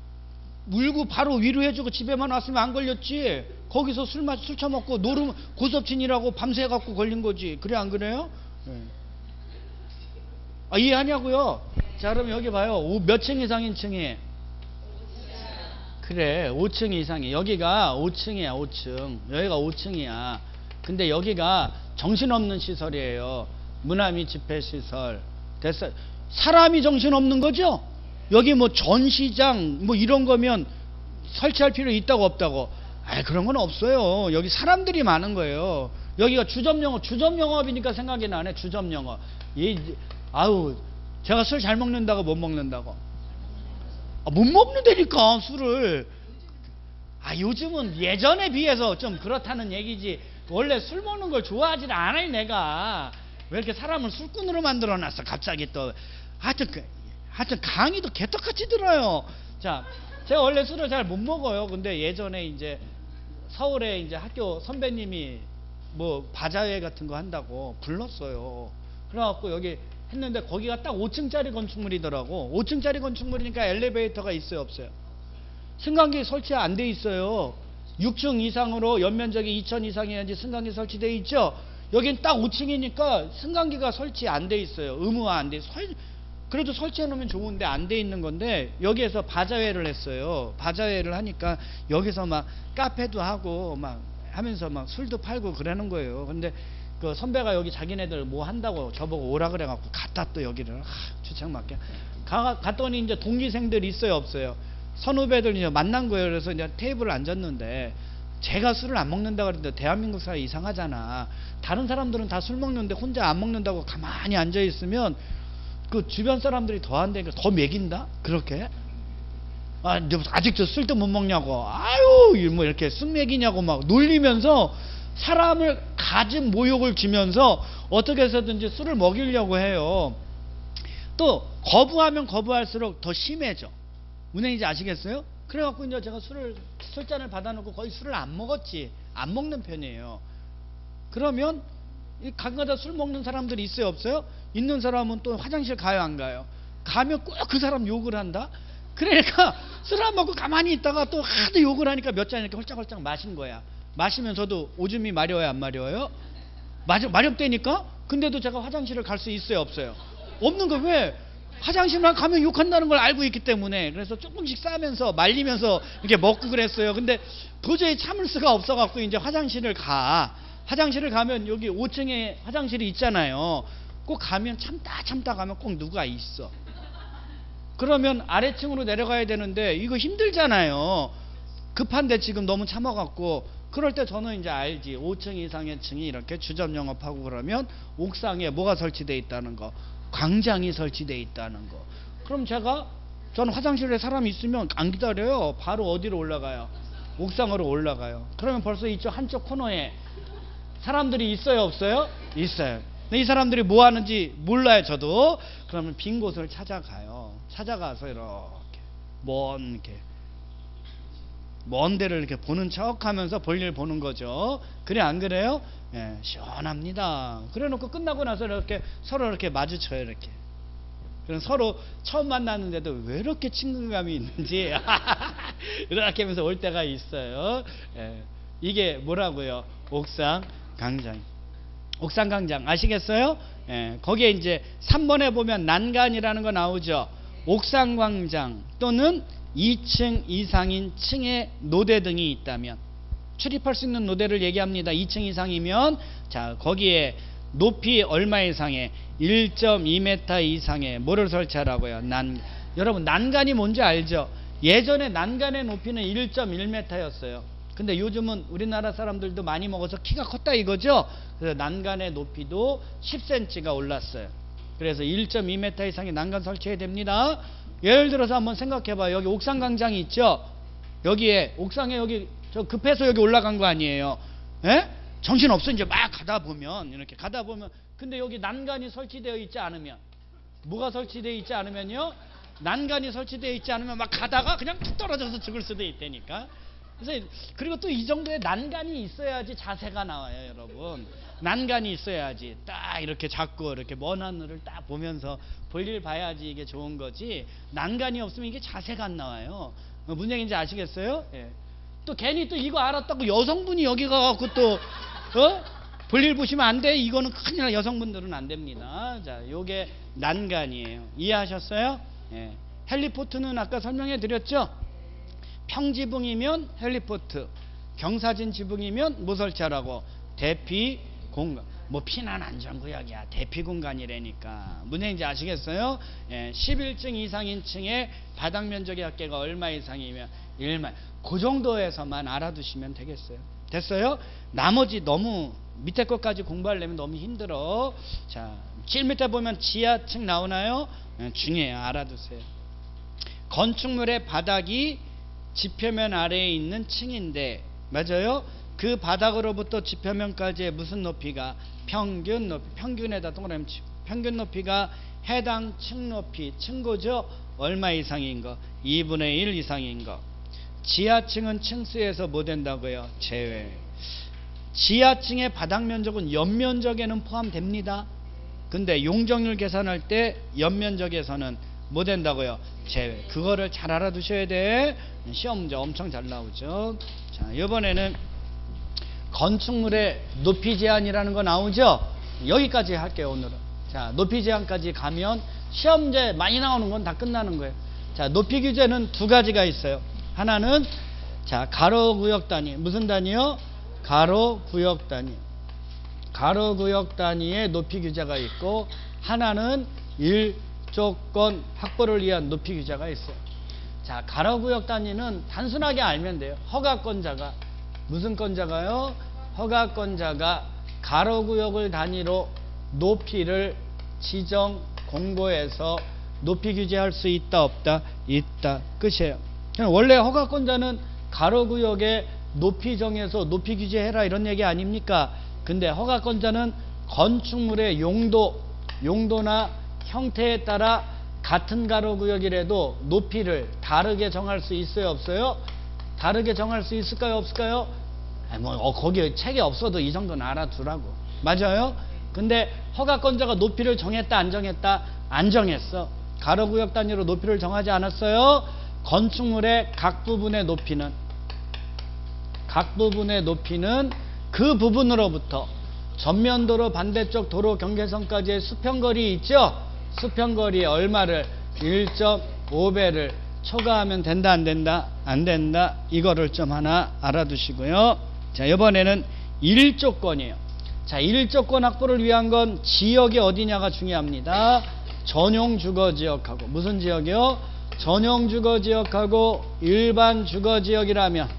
물고 바로 위로 해주고 집에만 왔으면 안 걸렸지. 거기서 술 마, 술 처먹고 노름 고섭친이라고 밤새 갖고 걸린 거지. 그래 안 그래요? 네. 아, 이해하냐고요? 자, 그럼 여기 봐요. 오, 몇 층 이상인 층이? 그래, 오 층 이상이. 여기가 오 층이야, 오 층. 여기가 오 층이야. 근데 여기가 정신없는 시설이에요. 문화미 집회시설. 됐어. 사람이 정신없는 거죠? 여기 뭐 전시장 뭐 이런 거면 설치할 필요 있다고 없다고? 아, 그런 건 없어요. 여기 사람들이 많은 거예요. 여기가 주점영업, 주점영업이니까 생각이 나네. 주점영업. 이, 아우, 제가 술 잘 먹는다고 못 먹는다고? 아, 못 먹는다니까 술을. 아, 요즘은 예전에 비해서 좀 그렇다는 얘기지. 원래 술 먹는 걸 좋아하지 않아요. 내가 왜 이렇게 사람을 술꾼으로 만들어놨어 갑자기 또. 하여튼 그, 하여튼 강의도 개떡같이 들어요. 자, 제가 원래 술을 잘 못 먹어요. 근데 예전에 이제 서울에 이제 학교 선배님이 뭐 바자회 같은 거 한다고 불렀어요. 그래갖고 여기 했는데 거기가 딱 오 층짜리 건축물이더라고. 오 층짜리 건축물이니까 엘리베이터가 있어요, 없어요? 승강기 설치 안 돼 있어요. 육 층 이상으로 연면적이 이천 이상이어야지 승강기 설치돼 있죠. 여긴 딱 오 층이니까 승강기가 설치 안 돼 있어요. 의무화 안 돼 있어요. 그래도 설치해 놓으면 좋은데 안 돼 있는 건데 여기에서 바자회를 했어요. 바자회를 하니까 여기서 막 카페도 하고 막 하면서 막 술도 팔고 그러는 거예요. 근데 그 선배가 여기 자기네들 뭐 한다고 저보고 오라 그래갖고 갔다 또 여기를 주책 맞게 가, 갔더니 이제 동기생들이 있어요, 없어요? 선후배들 이제 만난 거예요. 그래서 이제 테이블을 앉았는데 제가 술을 안 먹는다 그랬는데 대한민국 사회 이상하잖아. 다른 사람들은 다 술 먹는데 혼자 안 먹는다고 가만히 앉아 있으면 그 주변 사람들이 더 한다니까 더 먹인다? 그렇게? 아, 아직도 술도 못 먹냐고. 아유, 뭐 이렇게 술 먹이냐고 막 놀리면서 사람을 가진 모욕을 주면서 어떻게 해서든지 술을 먹이려고 해요. 또 거부하면 거부할수록 더 심해져. 무슨 얘기인지 아시겠어요? 그래갖고 이제 제가 술을 술잔을 받아놓고 거의 술을 안 먹었지. 안 먹는 편이에요. 그러면 이 가끔가다 술 먹는 사람들이 있어요, 없어요? 있는 사람은 또 화장실 가요, 안 가요? 가면 꼭 그 사람 욕을 한다? 그러니까 술 안 먹고 가만히 있다가 또 하도 욕을 하니까 몇 잔 이렇게 홀짝홀짝 마신 거야. 마시면서도 오줌이 마려워요, 안 마려워요? 마려, 마렵다니까? 근데도 제가 화장실을 갈 수 있어요, 없어요? 없는 거. 왜? 화장실만 가면 욕한다는 걸 알고 있기 때문에. 그래서 조금씩 싸면서 말리면서 이렇게 먹고 그랬어요. 근데 도저히 참을 수가 없어갖고 이제 화장실을 가. 화장실을 가면 여기 오 층에 화장실이 있잖아요. 꼭 가면 참다 참다 가면 꼭 누가 있어. 그러면 아래층으로 내려가야 되는데 이거 힘들잖아요. 급한데 지금 너무 참아갖고. 그럴 때 저는 이제 알지. 오 층 이상의 층이 이렇게 주점 영업하고 그러면 옥상에 뭐가 설치되어 있다는 거, 광장이 설치되어 있다는 거. 그럼 제가 저는 화장실에 사람이 있으면 안 기다려요. 바로 어디로 올라가요? 옥상으로 올라가요. 그러면 벌써 이쪽 한쪽 코너에 사람들이 있어요, 없어요? 있어요. 근데 이 사람들이 뭐 하는지 몰라요, 저도. 그러면 빈 곳을 찾아가요. 찾아가서 이렇게 먼 이렇게 먼 데를 이렇게 보는 척 하면서 볼일 보는 거죠. 그래, 안 그래요? 예, 시원합니다. 그래 놓고 끝나고 나서 이렇게 서로 이렇게 마주쳐요, 이렇게. 그럼 서로 처음 만났는데도 왜 이렇게 친근감이 있는지 이렇게 하면서 올 때가 있어요. 예, 이게 뭐라고요? 옥상 광장. 옥상 광장 아시겠어요? 예, 거기에 이제 삼 번에 보면 난간이라는 거 나오죠. 옥상 광장 또는 이 층 이상인 층에 노대 등이 있다면, 출입할 수 있는 노대를 얘기합니다. 이 층 이상이면 자, 거기에 높이 얼마 이상의 일 점 이 미터 이상의 뭐를 설치하라고요? 난. 여러분, 난간이 뭔지 알죠? 예전에 난간의 높이는 일 점 일 미터였어요. 근데 요즘은 우리나라 사람들도 많이 먹어서 키가 컸다 이거죠. 그래서 난간의 높이도 십 센티미터가 올랐어요. 그래서 일 점 이 미터 이상의 난간 설치해야 됩니다. 예를 들어서 한번 생각해봐요. 여기 옥상 광장이 있죠. 여기에 옥상에 여기 저 급해서 여기 올라간 거 아니에요? 예? 정신 없어 이제 막 가다 보면 이렇게 가다 보면 근데 여기 난간이 설치되어 있지 않으면, 뭐가 설치되어 있지 않으면요, 난간이 설치되어 있지 않으면 막 가다가 그냥 툭 떨어져서 죽을 수도 있다니까. 그래서 그리고 또 이 정도의 난간이 있어야지 자세가 나와요, 여러분. 난간이 있어야지 딱 이렇게 잡고 이렇게 먼 하늘을 딱 보면서 볼일 봐야지 이게 좋은 거지. 난간이 없으면 이게 자세가 안 나와요. 어, 무슨 얘기인지 아시겠어요? 예. 또 괜히 또 이거 알았다고 여성분이 여기 가갖고 또 어? 볼일 보시면 안 돼. 이거는 큰일 나. 여성분들은 안 됩니다. 자, 요게 난간이에요. 이해하셨어요? 예. 헬리포트는 아까 설명해 드렸죠? 평지붕이면 헬리포트, 경사진 지붕이면 모설자라고. 대피 공간, 뭐 피난 안전구역이야. 대피 공간이라니까. 무슨 얘기인지 아시겠어요? 예. 십일 층 이상인 층의 바닥 면적의 합계가 얼마 이상이면 일만. 그 정도에서만 알아두시면 되겠어요. 됐어요? 나머지 너무 밑에 것까지 공부하려면 너무 힘들어. 자, 제일 밑에 보면 지하층 나오나요? 네, 중요해요. 알아두세요. 건축물의 바닥이 지표면 아래에 있는 층인데, 맞아요? 그 바닥으로부터 지표면까지의 무슨 높이가? 평균 높이. 평균에다 동그라미 치고. 평균 높이가 해당 층 높이, 층고죠? 얼마 이상인 거? 이분의 일 이상인 거. 지하층은 층수에서 뭐 된다고요? 제외. 지하층의 바닥 면적은 연면적에는 포함됩니다. 근데 용적률 계산할 때 연면적에서는 뭐 된다고요? 제외. 그거를 잘 알아두셔야 돼. 시험 문제 엄청 잘 나오죠. 자, 이번에는 건축물의 높이 제한이라는 거 나오죠? 여기까지 할게요, 오늘은. 자, 높이 제한까지 가면 시험 문제 많이 나오는 건 다 끝나는 거예요. 자, 높이 규제는 두 가지가 있어요. 하나는 자, 가로 구역 단위. 무슨 단위요? 가로 구역 단위. 가로 구역 단위의 높이 규제가 있고, 하나는 일조건 확보를 위한 높이 규제가 있어요. 자, 가로 구역 단위는 단순하게 알면 돼요. 허가권자가 무슨 권자가요? 허가권자가 가로 구역을 단위로 높이를 지정 공고해서 높이 규제할 수 있다 없다? 있다. 끝이에요. 원래 허가권자는 가로구역에 높이 정해서 높이 규제해라 이런 얘기 아닙니까? 근데 허가권자는 건축물의 용도, 용도나 형태에 따라 같은 가로구역이라도 높이를 다르게 정할 수 있어요, 없어요? 다르게 정할 수 있을까요, 없을까요? 아니, 뭐 어, 거기 책이 없어도 이 정도는 알아두라고. 맞아요? 근데 허가권자가 높이를 정했다, 안 정했다? 안 정했어. 가로구역 단위로 높이를 정하지 않았어요? 건축물의 각 부분의 높이는 각 부분의 높이는 그 부분으로부터 전면도로 반대쪽 도로 경계선까지의 수평거리 있죠? 수평거리에 얼마를 일 점 오 배를 초과하면 된다 안 된다? 안 된다. 이거를 좀 하나 알아두시고요. 자, 이번에는 일조건이에요. 자, 일조건 확보를 위한 건 지역이 어디냐가 중요합니다. 전용 주거지역하고 무슨 지역이요? 전용 주거지역하고 일반 주거지역이라면,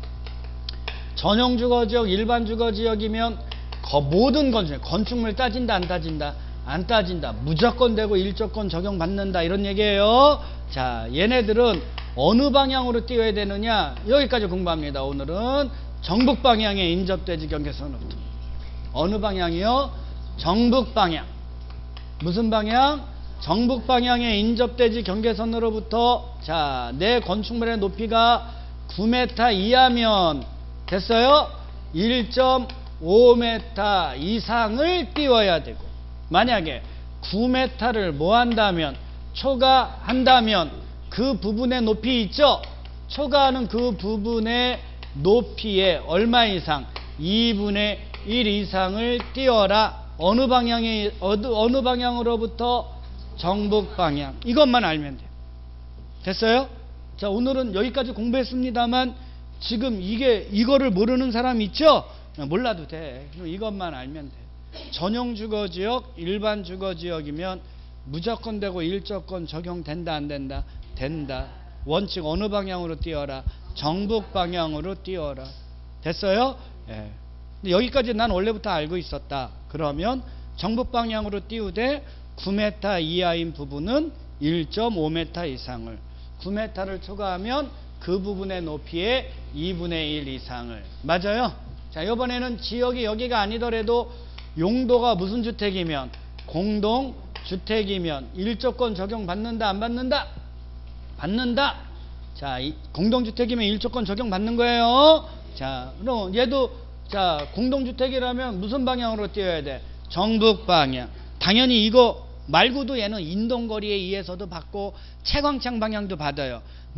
전용 주거지역, 일반 주거지역이면 거 모든 건축물, 건축물 따진다 안 따진다? 안 따진다. 무조건 되고 일조건 적용받는다 이런 얘기예요. 자, 얘네들은 어느 방향으로 띄워야 되느냐? 여기까지 공부합니다. 오늘은 정북 방향에 인접대지 경계선으로부터. 어느 방향이요? 정북 방향. 무슨 방향? 정북 방향에 인접대지 경계선으로부터 자, 내 건축물의 높이가 구 미터 이하면 됐어요? 일 점 오 미터 이상을 띄워야 되고, 만약에 구 미터를 뭐 한다면, 초과한다면 그 부분의 높이 있죠? 초과하는 그 부분의 높이에 얼마 이상? 이분의 일 이상을 띄워라. 어느 방향에, 어느, 어느 방향으로부터? 정북 방향. 이것만 알면 돼요. 됐어요? 자, 오늘은 여기까지 공부했습니다만 지금 이게 이거를 모르는 사람 있죠? 몰라도 돼. 이것만 알면 돼. 전용 주거지역, 일반 주거지역이면 무조건 되고 일조건 적용된다 안 된다? 된다. 원칙 어느 방향으로 띄워라? 정북 방향으로 띄워라. 됐어요? 예. 근데 여기까지 난 원래부터 알고 있었다. 그러면 정북 방향으로 띄우되 구 미터 이하인 부분은 일 점 오 미터 이상을, 구 미터를 초과하면 그 부분의 높이의 이분의 일 이상을. 맞아요? 자, 이번에는 지역이 여기가 아니더라도 용도가 무슨 주택이면, 공동주택이면 일조권 적용 받는다 안 받는다? 받는다. 자, 이 공동주택이면 일조권 적용 받는 거예요. 자, 그럼 얘도 자, 공동주택이라면 무슨 방향으로 띄워야 돼? 정북 방향. 당연히 이거 말고도 얘는 인동거리에 의해서도 받고 채광창 방향도 받아요.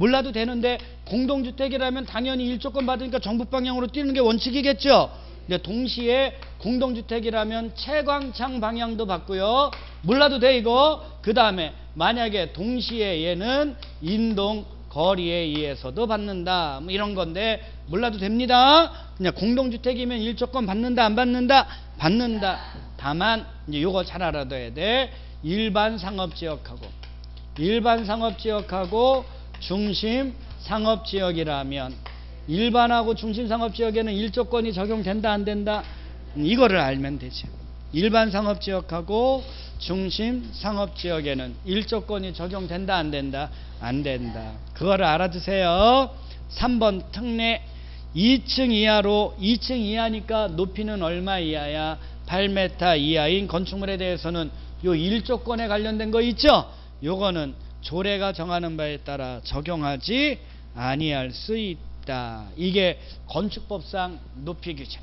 몰라도 되는데 공동주택이라면 당연히 일조권 받으니까 정북 방향으로 뛰는 게 원칙이겠죠. 근데 동시에 공동주택이라면 채광창 방향도 받고요. 몰라도 돼 이거. 그 다음에 만약에 동시에 얘는 인동 거리에 의해서도 받는다. 뭐 이런 건데 몰라도 됩니다. 그냥 공동주택이면 일조권 받는다 안 받는다? 받는다. 다만 이제 요거 잘 알아둬야 돼. 일반 상업지역하고 일반 상업지역하고 중심 상업지역이라면 일반하고 중심 상업지역에는 일조권이 적용된다 안 된다? 이거를 알면 되지. 일반 상업지역하고 중심 상업지역에는 일조권이 적용된다 안 된다? 안 된다. 그거를 알아두세요. 삼 번 특례. 이 층 이하로 이 층 이하니까 높이는 얼마 이하야? 팔 미터 이하인 건축물에 대해서는 요 일조권에 관련된 거 있죠? 요거는 조례가 정하는 바에 따라 적용하지 아니할 수 있다. 이게 건축법상 높이 규제.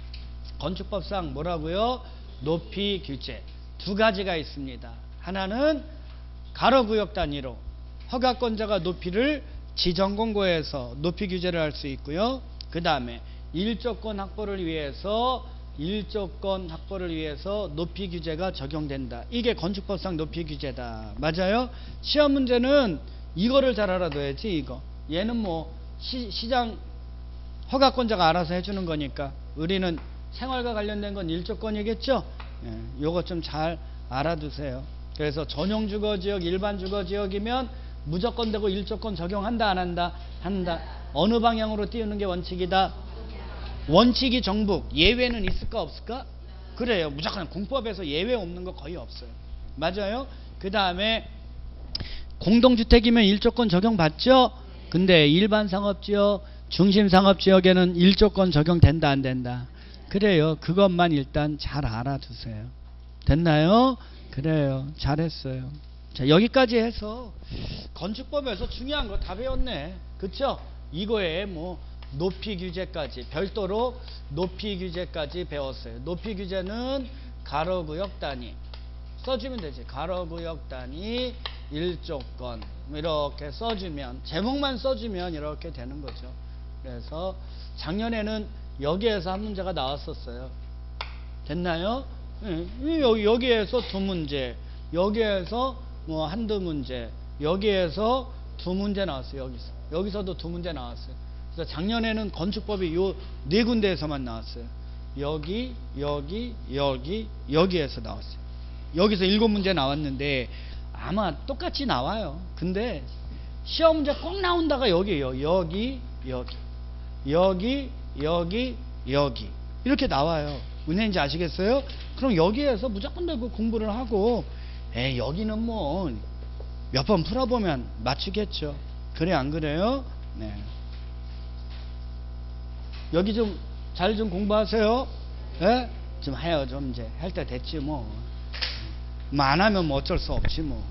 건축법상 뭐라고요? 높이 규제. 두 가지가 있습니다. 하나는 가로구역 단위로 허가권자가 높이를 지정공고해서 높이 규제를 할 수 있고요. 그 다음에 일조권 확보를 위해서 일조권 확보를 위해서 높이 규제가 적용된다. 이게 건축법상 높이 규제다. 맞아요? 시험 문제는 이거를 잘 알아둬야지. 이거 얘는 뭐 시, 시장 허가권자가 알아서 해주는 거니까 우리는 생활과 관련된 건 일조권이겠죠. 예, 요거 좀 잘 알아두세요. 그래서 전용 주거지역 일반 주거지역이면 무조건 되고 일조권 적용한다 안 한다? 한다. 어느 방향으로 띄우는 게 원칙이다? 원칙이 정북. 예외는 있을까 없을까? 그래요. 무조건 공법에서 예외 없는 거 거의 없어요. 맞아요? 그 다음에 공동주택이면 일조권 적용받죠? 근데 일반 상업지역 중심 상업지역에는 일조권 적용된다 안 된다? 그래요. 그것만 일단 잘 알아두세요. 됐나요? 그래요. 잘했어요. 자, 여기까지 해서 건축법에서 중요한 거 다 배웠네. 그쵸? 이거에 뭐 높이 규제까지 별도로 높이 규제까지 배웠어요. 높이 규제는 가로구역 단위 써주면 되지. 가로구역 단위 일조권 이렇게 써주면 제목만 써주면 이렇게 되는 거죠. 그래서 작년에는 여기에서 한 문제가 나왔었어요. 됐나요? 네, 여기에서 두 문제, 여기에서 뭐 한두 문제, 여기에서 두 문제 나왔어요. 여기서 여기서도 두 문제 나왔어요. 그래서 작년에는 건축법이 요 네 군데에서만 나왔어요. 여기, 여기, 여기, 여기에서 나왔어요. 여기서 일곱 문제 나왔는데 아마 똑같이 나와요. 근데 시험 문제 꼭 나온다가 여기에요. 여기, 여기, 여기, 여기, 여기 이렇게 나와요. 은혜인지 아시겠어요? 그럼 여기에서 무조건 되고 공부를 하고 에이 여기는 뭐 몇 번 풀어보면 맞추겠죠. 그래 안 그래요? 네. 여기 좀 잘 좀 공부하세요. 예? 좀 해요. 좀 이제 할 때 됐지 뭐. 뭐 안 하면 뭐 어쩔 수 없지 뭐.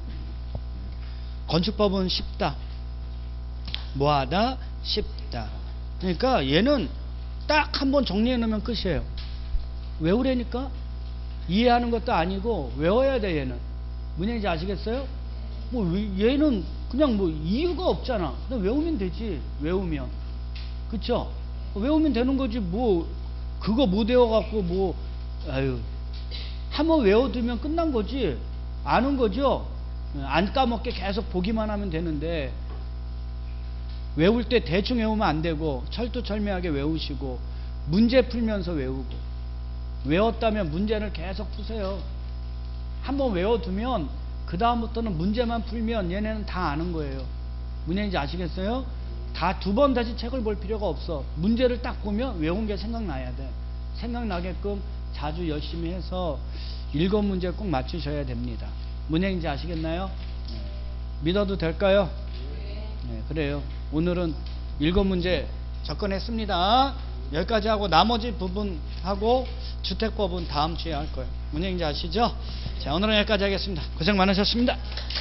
건축법은 쉽다. 뭐하다? 쉽다. 그러니까 얘는 딱 한 번 정리해 놓으면 끝이에요. 외우라니까? 이해하는 것도 아니고 외워야 돼 얘는. 무슨 얘기인지 아시겠어요? 뭐 얘는 그냥 뭐 이유가 없잖아. 그냥 외우면 되지. 외우면. 그쵸? 외우면 되는 거지. 뭐 그거 못 외워갖고 뭐 아유 한번 외워두면 끝난 거지. 아는 거죠. 안 까먹게 계속 보기만 하면 되는데 외울 때 대충 외우면 안 되고 철두철미하게 외우시고 문제 풀면서 외우고 외웠다면 문제를 계속 푸세요. 한번 외워두면 그 다음부터는 문제만 풀면 얘네는 다 아는 거예요. 무슨 얘기인지 아시겠어요? 다 두 번 다시 책을 볼 필요가 없어. 문제를 딱 보면 외운 게 생각나야 돼. 생각나게끔 자주 열심히 해서 일곱 문제 꼭 맞추셔야 됩니다. 무슨 얘기인지 아시겠나요? 네. 믿어도 될까요? 네, 그래요. 오늘은 일곱 문제 접근했습니다. 여기까지 하고 나머지 부분하고 주택법은 다음 주에 할 거예요. 무슨 얘기인지 아시죠? 자, 오늘은 여기까지 하겠습니다. 고생 많으셨습니다.